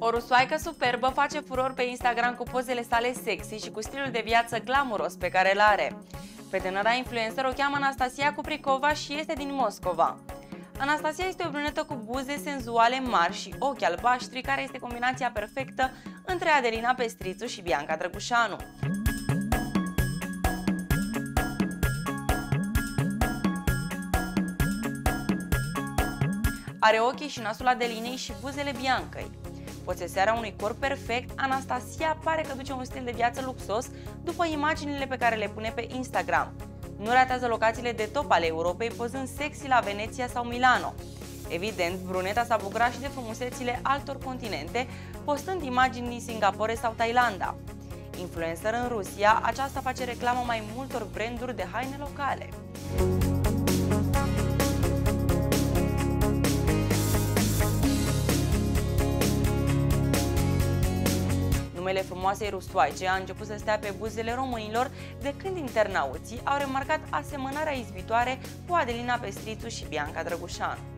O rusoaică superbă face furor pe Instagram cu pozele sale sexy și cu stilul de viață glamuros pe care îl are. Pe tânăra influencer o cheamă Anastasia Kuprikova și este din Moscova. Anastasia este o brunetă cu buze senzuale mari și ochi albaștri, care este combinația perfectă între Adelina Pestrițu și Bianca Drăgușanu. Are ochii și nasul Adelinei și buzele Biancăi. Posesearea unui corp perfect, Anastasia pare că duce un stil de viață luxos după imaginile pe care le pune pe Instagram. Nu ratează locațiile de top ale Europei, pozând sexy la Veneția sau Milano. Evident, bruneta s-a bucurat și de frumusețile altor continente, postând imagini din Singapore sau Thailanda. Influencer în Rusia, aceasta face reclamă mai multor branduri de haine locale. Numele frumoasei rusoaice a început să stea pe buzele românilor de când internauții au remarcat asemănarea izbitoare cu Adelina Pestrițu și Bianca Drăgușanu.